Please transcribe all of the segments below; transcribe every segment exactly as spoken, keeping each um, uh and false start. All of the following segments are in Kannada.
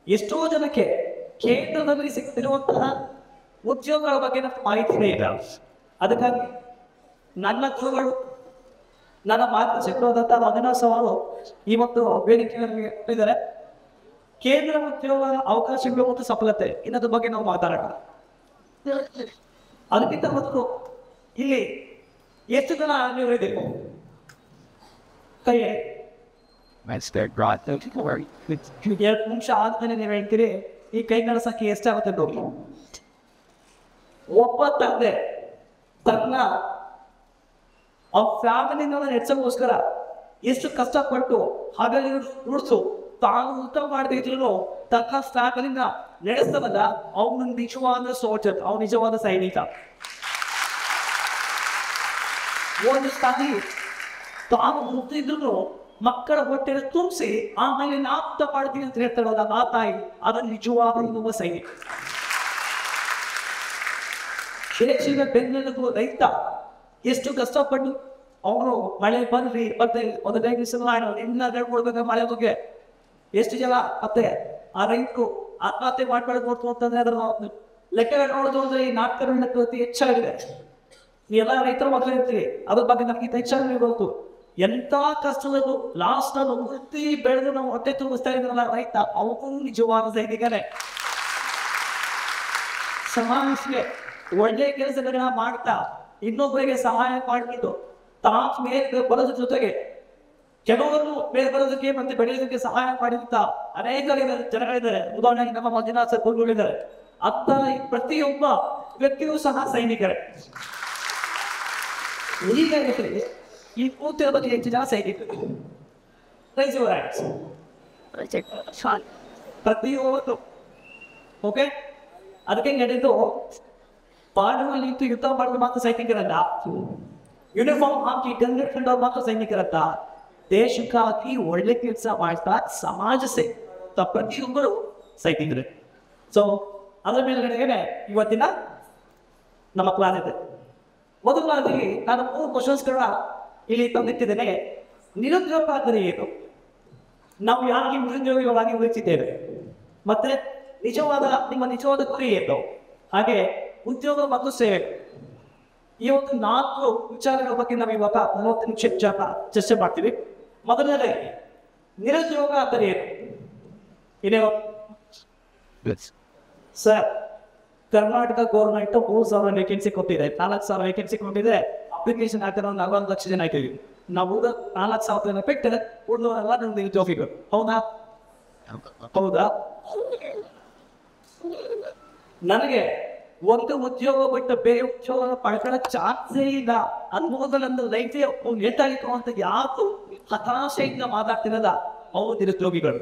ಎಷ್ಟೋ ಜನಕ್ಕೆ ಕೇಂದ್ರದಲ್ಲಿ ಸಿಗ್ತಿರುವಂತಹ ಉದ್ಯೋಗಗಳ ಬಗ್ಗೆ ನಮ್ಗೆ ಮಾಹಿತಿನೇ ಇಲ್ಲ. ಅದಕ್ಕಾಗಿ ನನ್ನ ಗುರುಗಳು, ನನ್ನ ಮಾರ್ಗದರ್ಶಕರಾದಂತಹ ಅವಿನಾಶ್ ಅವರು ಈ ಒಂದು ವೇದಿಕೆಯಲ್ಲಿ ಇದ್ದಾರೆ. ಕೇಂದ್ರ ಉದ್ಯೋಗ ಅವಕಾಶಗಳು ಮತ್ತು ಸಫಲತೆ ಇನ್ನದ್ರ ಬಗ್ಗೆ ನಾವು ಮಾತಾಡೋಣ. ಅದಕ್ಕಿಂತ ಮೊದಲು ಇಲ್ಲಿ ಎಷ್ಟು ಜನ ನೀವು ಇದೆ ಕೈ ಎರಡು ನಿಮಿಷ ಆದ್ಮೇಲೆ ನೀವು ಹೇಳ್ತೀರಿ ಈ ಕೈಗಳ ಸಂಖ್ಯೆ ಎಷ್ಟಾಗುತ್ತೆ ನೋಡಿ. ಒಬ್ಬ ತಂದೆ ತನ್ನ ಅವ್ರ ಫ್ಯಾಮಿಲಿನ ನಡೆಸೋಕ್ಕೋಸ್ಕರ ಎಷ್ಟು ಕಷ್ಟಪಟ್ಟು ಹಾಗಾಗಿ ದುಡ್ಸು ತಾನು ಊಟ ಮಾಡದೇ ಇದ್ರು ತನ್ನ ಫ್ಯಾಮಿಲಿನ ನಡೆಸ್ತವಲ್ಲ, ಅವನು ನಿಜವಾದ ಸೋಲ್ಜರ್, ಅವ್ನು ನಿಜವಾದ ಸೈನಿಕ. ಒಂದು ಸ್ಥಾನಿ ತಾನು ಮುಟ್ಟಿದ್ರು ಮಕ್ಕಳ ಹೊಟ್ಟೆ ತುಂಬಿಸಿ ಆಮೇಲೆ ನಾ ಊಟ ಮಾಡ್ತೀನಿ ಅಂತ ಹೇಳ್ತಾರಲ್ಲ ಆ ತಾಯಿ, ಅದು ನಿಜವಾದ ಇನ್ನೊಬ್ಬ ಸೈನಿಕ. ಶಿಕ್ಷಣ ಬೆನ್ನೆಲುಬು ರೈತ ಎಷ್ಟು ಕಷ್ಟಪಟ್ಟು ಅವನು ಮಳೆ ಬಂದ್ರಿ ಮತ್ತೆ ಒಂದು ಇನ್ನ ಕೊಡ್ಬೇಕು ಮಳೆ ಬಗ್ಗೆ ಎಷ್ಟು ಜನ ಮತ್ತೆ ಆ ರೈತರು ಆತ್ಮಹತ್ಯೆ ಮಾಡ್ಕೊಳ್ಳೋದು ನೋಡ್ತು ಅಂತಂದ್ರೆ ಅದರ ಲೆಕ್ಕ ನೋಡೋದು ಅಂದ್ರೆ ಈ ನಾಟಕಗಳನ್ನ ಅತಿ ಹೆಚ್ಚಾಗಿದೆ. ನೀವೆಲ್ಲ ರೈತರ ಮಕ್ಕಳು ಇರ್ತೀವಿ, ಅದ್ರ ಬಗ್ಗೆ ನಮಗೆ ಹೆಚ್ಚಾಗಿ ಗೊತ್ತು. ಎಂತ ಕಷ್ಟದಲ್ಲೂ ಲಾಸ್ಟ್ ನಲ್ಲಿ ವೃತ್ತಿ ಬೆಳೆದು ನಾವು ಹೊಟ್ಟೆ ತುಂಬಿಸ್ತಾ ಇದ್ರಲ್ಲ ರೈತ, ಅವನು ನಿಜವಾದ ಸೈನಿಕನೇ. ಸಮಾಜಕ್ಕೆ ಒಳ್ಳೆ ಕೆಲಸಗಳನ್ನ ಮಾಡ್ತಾ ಇನ್ನೊಬ್ಬರಿಗೆ ಸಹಾಯ ಮಾಡಿಬಿಟ್ಟು ತಾನು ಮೇಲೆ ಬರೋದ್ರ ಜೊತೆಗೆ ಕೆಲವರು ಮೇಲೆ ಬರೋದಕ್ಕೆ ಮತ್ತೆ ಬೆಳೆಯೋದಕ್ಕೆ ಸಹಾಯ ಮಾಡಿದಂತ ಅನೇಕ ಜನಗಳಿದ್ದಾರೆ. ಉದಾಹರಣೆಗೆ ನಮ್ಮ ಮಂಜುನಾಥ್ ಸರ್ ಗುರುಗಳಿದ್ದಾರೆ. ಅಂತ ಪ್ರತಿಯೊಬ್ಬ ವ್ಯಕ್ತಿಯೂ ಸಹ ಸೈನಿಕರೇ. ಈಗ ಈ ಕೂತಿರೋ ಬಗ್ಗೆ ಹೆಚ್ಚು ಜನ ಸೈನಿಕರು ಪ್ರತಿಯೊಂದು ಓಕೆ. ಅದಕ್ಕೆ ನಡೆದು ಪಾಡುವಲ್ಲಿ ನಿಂತು ಯುದ್ಧ ಮಾಡಿದ ಮಾತ್ರ ಸೈನಿಕರಲ್ಲ, ಯೂನಿಫಾರ್ಮ್ ಹಾಕಿ ಗಂಗೆಟ್ಕೊಂಡವ್ರು ಮಾತ್ರ ಸೈನಿಕರಲ್ಲ. ದೇಶಕ್ಕಾಗಿ ಒಳ್ಳೆ ಕೆಲಸ ಮಾಡ್ತಾ ಸಮಾಜ ಸೇವೆ ಪ್ರತಿಯೊಬ್ಬರು ಸೈನಿಕರು. ಸೊ ಅದರ ಮೇಲ್ಗಡೆಗೆ ಇವತ್ತಿನ ನಮ್ಮ ಪ್ಲಾನ್ ಇದೆ. ಮೊದಲನೇದಾಗಿ ನಾನು ಮೂರು ಕ್ವಶನ್ಸ್ಗಳನ್ನ ಇಲ್ಲಿ ತಂದಿಟ್ಟಿದ್ದೇನೆ. ನಿರುದ್ಯೋಗ ಅಂದರೆ ಏನು, ನಾವು ಯಾಕೆ ನಿರುದ್ಯೋಗಿಗಳಾಗಿ ಉಳಿಸಿದ್ದೇವೆ, ಮತ್ತೆ ನಿಜವಾದ ನಿಮ್ಮ ನಿಜವಾದ ಗುರಿ ಏನು, ಹಾಗೆ ಉದ್ಯೋಗ ಮತ್ತು ಸೇವೆ. ಈ ಒಂದು ನಾಲ್ಕು ವಿಚಾರಗಳ ಬಗ್ಗೆ ನಾವು ಇವಾಗ ಮೂವತ್ತು ನಿಮಿಷ ಚರ್ಚೆ ಮಾಡ್ತೀವಿ. ಮೊದಲನೇ ನಿರುದ್ಯೋಗ ಅಂದರೆ ಏನು? ಇದೇ ಸರ್, ಕರ್ನಾಟಕ ಗೌರ್ಮೆಂಟ್ ಮೂರು ಸಾವಿರ ವೇಕೆನ್ಸಿ ಕೊಟ್ಟಿದೆ, ನಾಲ್ಕು ಸಾವಿರ ವೇಕೆನ್ಸಿ ಕೊಟ್ಟಿದೆ. ಅಪ್ಲಿಕೇಶನ್ ಹಾಕಿರೋ ನಲವತ್ತು ಲಕ್ಷ ಜನ ಆಯ್ತೀವಿ ನಾವು. ನಾಲ್ಕು ಸಾವಿರ ಜನ ಬಿಟ್ಟರೆ ಉಳಿದವರೆಲ್ಲ ನಮ್ಮ ನಿರುದ್ಯೋಗಿಗಳು. ಹೌದಾ ಹೌದಾ ನನಗೆ ಒಂದು ಉದ್ಯೋಗ ಬಿಟ್ಟು ಬೇರೆ ಉದ್ಯೋಗ ಪಡ್ಕೊಳ್ಳೋ ಚಾನ್ಸೇ ಇಲ್ಲ ಅನ್ಬೋದು. ನನ್ನ ಲೈಫೇ ಏಟಾಗಿತ್ತು ಅಂತ ಯಾರು ಹತಾಶೆಯಿಂದ ಮಾತಾಡ್ತಿರಲ್ಲ ಅವರು ನಿರುದ್ಯೋಗಿಗಳು.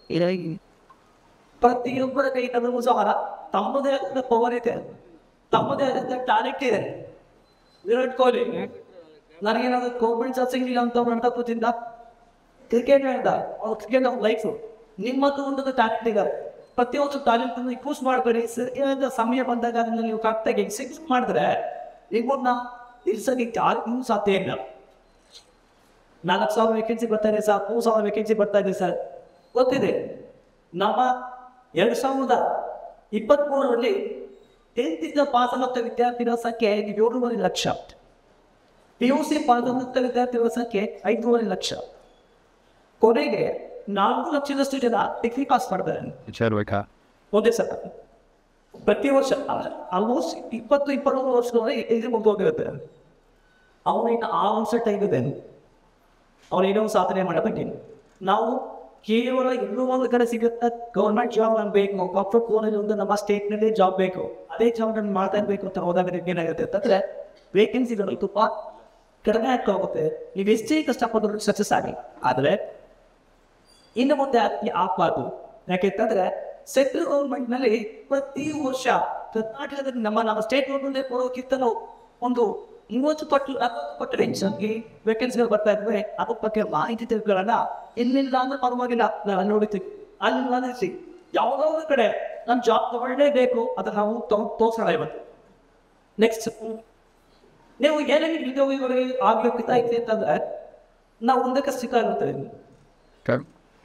ಪ್ರತಿಯೊಬ್ಬರ ಕೈ ನಮಗೂ ಸಹ ತಮ್ಮದೇ ಆದ ಪವರ್ ಇದೆ, ತಮ್ಮದೇ ಆದಂತ ಟ್ಯಾಲೆಂಟ್ ಇದೆ. ವಿರಾಟ್ ಕೊಹ್ಲಿ ನನಗೇನಾದ್ರು ಗೌರ್ಮೆಂಟ್ ಜಾಬ್ ಸಿಗಲಿಲ್ಲ ಅಂತ ಮಾಡ್ತಾ ಕೂತಿದ್ದ, ಕ್ರಿಕೆಟ್ ಹೇಳ್ದ ಅವ್ರು ಕ್ರಿಕೆಟ್ ಅವ್ರ ಲೈಫು. ನಿಮ್ಮದು ಒಂದು ಟ್ಯಾಲೆಂಟ್ ಇದೆ, ಪ್ರತಿಯೊಂದು ಟ್ಯಾಲೆಂಟ್ ಅನ್ನು ಯೂಸ್ ಮಾಡಬೇಡಿ. ಸರಿಯಾದ ಸಮಯ ಬಂದಾಗ ಅದನ್ನು ನೀವು ಕರೆಕ್ಟಾಗಿ ಎಕ್ಸಿಕ್ಯೂಟ್ ಮಾಡಿದ್ರೆ ನಿಮ್ಮನ್ನ ನಿಲ್ಸೋಕ್ಕೆ ಯಾರಿಗೂ ಸಾಧ್ಯ ಇಲ್ಲ. ನಾಲ್ಕು ಸಾವಿರ ವೇಕೆನ್ಸಿ ಬರ್ತಾ ಇದೆ ಸರ್, ಮೂರು ಸಾವಿರ ವೇಕೆನ್ಸಿ ಬರ್ತಾ ಇದೆ ಸರ್, ಗೊತ್ತಿದೆ. ನಮ್ಮ ಎರಡು ಸಾವಿರದ ಇಪ್ಪತ್ತ್ ಮೂರರಲ್ಲಿ ಟೆಂತ್ ಪಾಸ್ ಆದಂಥ ವಿದ್ಯಾರ್ಥಿಗಳ ಸಂಖ್ಯೆ ಏಳೂವರೆ lakh, P U C pass ಆದಂಥ ವಿದ್ಯಾರ್ಥಿಗಳ ಸಂಖ್ಯೆ ಐದೂವರೆ ಲಕ್ಷ. ಕೊನೆಗೆ ನಾಲ್ಕು ಲಕ್ಷದಷ್ಟು ಜನ ಡಿಗ್ರಿ ಪಾಸ್ ಮಾಡ್ತಾರೆ ಒಂದೇ ಸಲ. ಪ್ರತಿ ವರ್ಷ ಆಲ್ಮೋಸ್ಟ್ ಇಪ್ಪತ್ತು ಇಪ್ಪತ್ತೊಂದು ವರ್ಷದವರೆ ಎಕ್ಸಾಮ್ ಮುಗಿದೋಗಿರುತ್ತೆ. ಅವನು ಇನ್ನು ಆರು ವರ್ಷ ಟೈಮ್ ಇದೆ, ಅವ್ರು ಏನೋ ಸಾಧನೆ ಮಾಡಬೇಕು. ನಾವು ಕೇವಲ ಇನ್ನೂ ಒಂದು ಕಡೆ ಸಿಗುತ್ತೆ ಗೌರ್ಮೆಂಟ್ ಜಾಬ್ ನಮ್ಗೆ ಬೇಕು, ಕಾರ್ಪೊರೇಟ್ ಕೋನಲ್ಲಿ ಒಂದು ನಮ್ಮ ಸ್ಟೇಟ್ನಲ್ಲಿ ಜಾಬ್ ಬೇಕು, ಅದೇ ಜಾಬ್ ನಾನು ಮಾಡ್ತಾ ಇರಬೇಕು ಅಂತ ಹೋದಾಗ ಏನಾಗುತ್ತೆ ಅಂತಂದರೆ ವೇಕೆನ್ಸಿಗಳು ತುಂಬ ಕಡಿಮೆ ಆಗ್ತಾ ಹೋಗುತ್ತೆ. ನೀವು ಎಷ್ಟೇ ಕಷ್ಟಪಟ್ಟು ಸಕ್ಸಸ್ ಆಗಿ, ಆದರೆ ಇನ್ನು ಮುಂದೆ ಆಗಬಾರ್ದು. ಯಾಕೆಂತಂದ್ರೆ ಸೆಂಟ್ರಲ್ ಗೌರ್ಮೆಂಟ್ನಲ್ಲಿ ಪ್ರತಿ ವರ್ಷ ಕರ್ನಾಟಕದಲ್ಲಿ ನಮ್ಮ ನಮ್ಮ ಸ್ಟೇಟ್ ಗೌರ್ಮೆಂಟ್ ಕೊಡೋಕ್ಕಿಂತಲೂ ಒಂದು ಮೂವತ್ತು ಪಟ್ಟು ಅರವತ್ತು ಪಟ್ಟು ಹೆಚ್ಚಾಗಿ ವೇಕೆನ್ಸಿಗಳು ಬರ್ತಾ ಇದ್ದರೆ ಅದ್ರ ಬಗ್ಗೆ ಮಾಹಿತಿ ತಿಳ್ಕೊಳ್ಳೋಣ. ಎಲ್ಲಿಲ್ಲ ಅಂದ್ರೆ ಪರವಾಗಿಲ್ಲ, ನಾನು ನೋಡಿರ್ತೀವಿ ಅಲ್ಲಿ ನೋಡಿರ್ತಿ ಯಾವುದೋ ಒಂದು ಕಡೆ ನಮ್ಮ ಜಾಬ್ ತಗೊಳ್ಳೇಬೇಕು, ಅದನ್ನು ನಾವು ತಗೊಂಡು ತೋರಿಸೋಣ ಇವತ್ತು. ನೆಕ್ಸ್ಟ್ ನೀವು ಏನೇನು ನಿರುದ್ಯೋಗಿಗಳಿಗೆ ಆಗ್ಲಿಕ್ಕಿದೆ ಅಂತಂದ್ರೆ ನಾವು ಒಂದಕ್ಕೆ ಸಿಕ್ಕಾಗುತ್ತೇವೆ.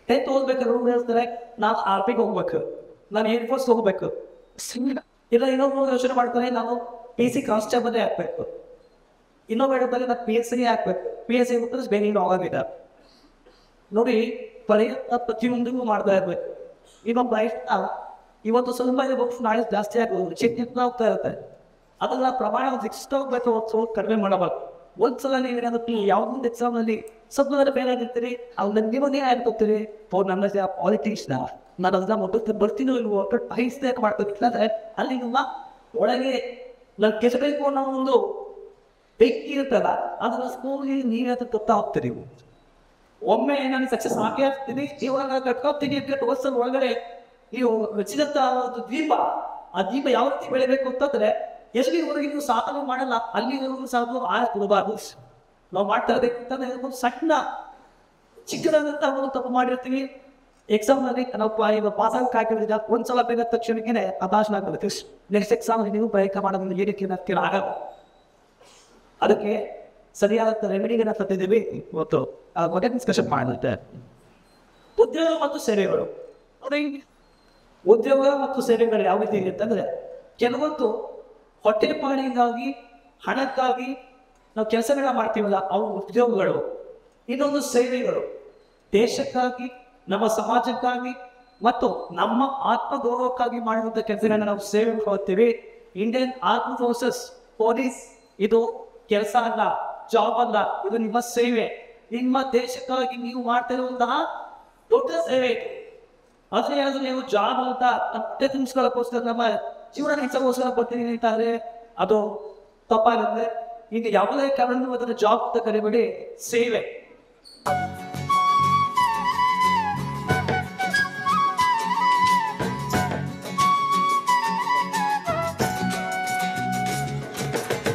ಟೆಂತ್ ಓದ್ಬೇಕಾದ್ರೆ ರೂಮ್ ಹೇಳ್ತಾರೆ ನಾನು ಆರ್ ಪಿಗೆ ಹೋಗ್ಬೇಕು, ನಾನು ಏರ್ ಫೋರ್ಸ್ ಹೋಗ್ಬೇಕು, ಇಲ್ಲ ಇನ್ನೊಬ್ಬರು ಯೋಚನೆ ಮಾಡ್ತಾರೆ ನಾನು ಪಿ ಸಿ ಕಾನ್ಸ್ಟೇಬಲೇ ಹಾಕ್ಬೇಕು, ಇನ್ನೊಬ್ಬ ಹೇಳ್ತಾರೆ ನಾನು ಪಿ ಎಸ್ ಸಿಗೆ ಹಾಕ್ಬೇಕು, ಪಿ ಎಸ್ ಸಿ ಹೋಗ್ತಾರೆ ಬೇರೆ ಹೋಗೋದಿಲ್ಲ. ನೋಡಿ ಪ್ರಯತ್ನ ಪ್ರತಿಯೊಂದಿಗೂ ಮಾಡ್ತಾ ಇರ್ಬೇಕು. ಇನ್ನೊಬ್ಬ ಪ್ರಯತ್ನ ಇವತ್ತು ಸ್ವಲ್ಪ ಇದೆ ಬುಕ್ಸ್ ನಾಳೆ ಜಾಸ್ತಿ ಆಗೋದು ಚಿಕ್ಕ ಹೋಗ್ತಾ ಇರುತ್ತೆ, ಅದನ್ನ ಪ್ರಮಾಣ ಒಂದು ಸಿಕ್ಸ್ ಹೋಗ್ಬೇಕು, ಒಂದು ಸ್ವಲ್ಪ ಕಡಿಮೆ ಮಾಡಬಾರ್ದು. ಒಂದ್ಸಲ ನೀವೇನಾದ್ರು ಯಾವುದೊಂದು ಎಕ್ಸಾಮ್ನಲ್ಲಿ ಸ್ವಲ್ಪ ಬೇರೆ ಆಗಿರ್ತೀರಿ, ಅವ್ನ ನೀವನ್ನೇ ಆಡ್ಕೋತೀರಿ, ಓ ನನ್ನ ಪಾಲಿಟಿಕ್ಸ್ನ ನಾನು ಅದನ್ನ ಮೊದಲು ಬರ್ತೀನೋ ಇಲ್ವೋ ಬಯಸ್ದೆ ಮಾಡ್ಬೇಕಿಲ್ಲ, ಅಲ್ಲಿ ನಿಮ್ಮ ಒಳಗೆ ನಾನು ಕೆಸಬೇಕು ಅನ್ನೋ ಒಂದು ಬೆಂಕಿ ಇರುತ್ತಲ್ಲ, ಅದನ್ನ ಸ್ಕೂಲ್ಗೆ ನೀವೇ ಅದಕ್ಕೆ ಗೊತ್ತಾ ಹೋಗ್ತೀರಿ. ಒಮ್ಮೆ ನಾನು ಸಕ್ಸಸ್ ಆಗೇ ಆಗ್ತೀನಿ, ಜೀವನ ಕಟ್ಕೋತೀನಿ ಅಂತ ವರ್ಷದ ಒಳಗಡೆ ನೀವು ರಚಿದಂತ ಒಂದು ದೀಪ, ಆ ದೀಪ ಯಾವ ರೀತಿ ಬೆಳಿಬೇಕು ಅಂತಂದ್ರೆ ಎಲ್ಲಿವರೆಗೆ ನೀವು ಸಾಧನೆ ಮಾಡಲ್ಲ ಅಲ್ಲಿವರೆಗೂ ಸಾಧನೆ ಆಯ ಕೊಡಬಾರ್ದು. ನಾವು ಮಾಡ್ತಾ ಇರಬೇಕಂತಂದ್ರೆ ಒಂದು ಸಣ್ಣ ಚಿಕ್ಕದಾದಂತ ಒಂದು ತಪ್ಪು ಮಾಡಿರ್ತೀವಿ, ಎಕ್ಸಾಮ್ನಲ್ಲಿ ನಾವು ಈಗ ಪಾಸ್ ಆಗಿ ಕಾಯ್ಕೊಂಡಿದ್ದ ಒಂದ್ಸಲ ಬೇಗ ತಕ್ಷಣಕ್ಕೆ ಹತಾಶನ ಆಗುತ್ತೆ. ನೆಕ್ಸ್ಟ್ ಎಕ್ಸಾಮ್ ನೀವು ಪ್ರಯತ್ನ ಮಾಡೋದು ಏನಕ್ಕೆ ನಗ್ತೀರ ಆಗಲ್ಲ. ಅದಕ್ಕೆ ಸರಿಯಾದ ರೆಮಿಡಿಗಳನ್ನ ತಂದಿದ್ದೀವಿ ಇವತ್ತು ಆ ಬಗ್ಗೆ ಡಿಸ್ಕಷನ್ ಮಾಡುತ್ತೆ. ಉದ್ಯೋಗ ಮತ್ತು ಸೇವೆಗಳು, ನೋಡಿ ಉದ್ಯೋಗ ಮತ್ತು ಸೇವೆಗಳು ಯಾವ ರೀತಿ ಅಂತಂದ್ರೆ ಕೆಲವೊಂದು ಹೊಟ್ಟೆ ಪಾಡಿಗಾಗಿ ಹಣಕ್ಕಾಗಿ ನಾವು ಕೆಲಸಗಳನ್ನ ಮಾಡ್ತೀವಲ್ಲ ಅವು ಉದ್ಯೋಗಗಳು. ಇನ್ನೊಂದು ಸೇವೆಗಳು ದೇಶಕ್ಕಾಗಿ ನಮ್ಮ ಸಮಾಜಕ್ಕಾಗಿ ಮತ್ತು ನಮ್ಮ ಆತ್ಮಗೌರವಕ್ಕಾಗಿ ಮಾಡುವಂಥ ಕೆಲಸಗಳನ್ನ ನಾವು ಸೇವೆ ಮಾಡ್ತೀವಿ. ಇಂಡಿಯನ್ ಆರ್ಮ್ ಫೋರ್ಸಸ್ ಪೊಲೀಸ್ ಇದು ಕೆಲಸ ಅಲ್ಲ, ಜಾಬ್ ಅಲ್ಲ, ಇದು ನಿಮ್ಮ ಸೇವೆ. ನಿಮ್ಮ ದೇಶಕ್ಕಾಗಿ ನೀವು ಮಾಡ್ತಾ ಇರುವಂತಹ ದೊಡ್ಡ ಸೇವೆ ಇದು. ಅದೇ ಅದು ನೀವು ಜಾಬ್ ಅಂತ ಹೊಟ್ಟೆ ತುಂಬಿಸ್ಕೊಳ್ಳೋಕ್ಕೋಸ್ಕರ ನಮ್ಮ ಜೀವನ ಹೆಚ್ಚಗೋಸ್ಕರ ಬರ್ತೀನಿ ಅಂತಾದ್ರೆ ಅದು ತಪ್ಪಾಗುತ್ತೆ. ಈಗ ಯಾವುದೇ ಕಾರಣಕ್ಕೂ ಅದನ್ನು ಜಾಬ್ ಅಂತ ಕರಿಬೇಡಿ, ಸೇವೆ.